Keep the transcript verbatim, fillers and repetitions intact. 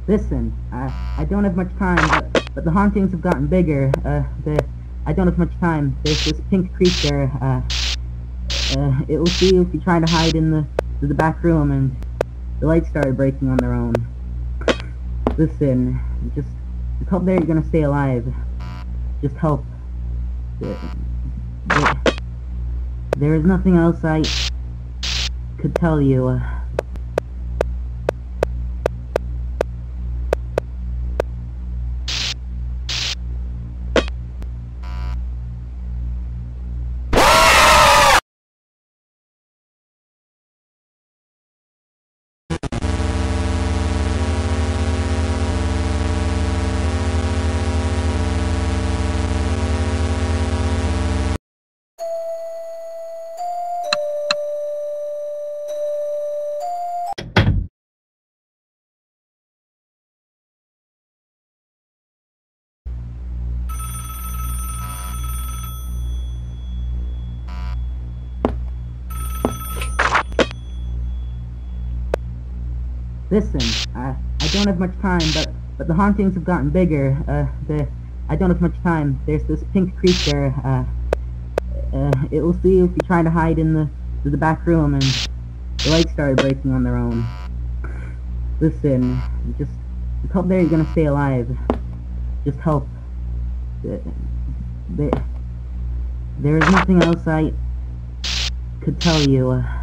Listen, uh, I don't have much time, but, but the hauntings have gotten bigger. Uh, the, I don't have much time. There's this pink creature. Uh, uh, it will see you if you try to hide in the, the back room, and the lights started breaking on their own. Listen, just, just hope that you're gonna stay alive. Just hope. There, there, there is nothing else I could tell you. Uh, Listen, uh, I don't have much time, but, but the hauntings have gotten bigger. Uh, the, I don't have much time. There's this pink creature. Uh, uh, it will see you if you try to hide in the, the back room, and the lights started breaking on their own. Listen, just, just hope that you're gonna stay alive. Just hope. There, there, there is nothing else I could tell you. Uh,